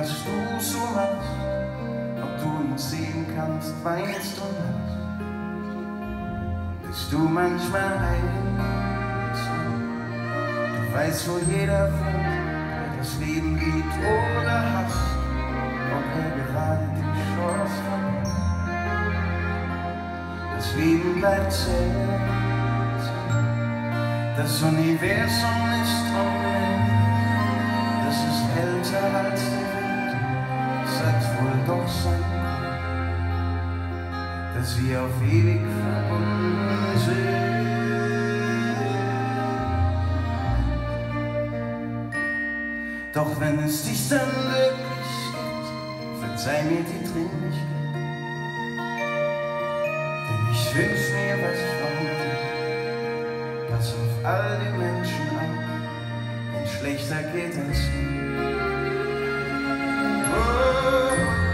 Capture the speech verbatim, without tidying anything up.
was du so machst, ob du nicht sehen kannst, weinst und lachst. Bist du manchmal einsam? Du weißt, wo jeder wohnt, der das Leben liebt oder hasst, ob er gerade die Chance verpasst. Das Leben bleibt seltsam, das Universum ist traurig, das ist älter als der Wind, es hat wohl doch sein Grund, dass wir auf ewig verbunden sind. Doch wenn es dich dann wirklich gibt, verzeih mir die Dringlichkeit, denn ich wünsch mir, was ich war, pass auf all die Menschen auf, wenn schlechter geht als mir. Oh.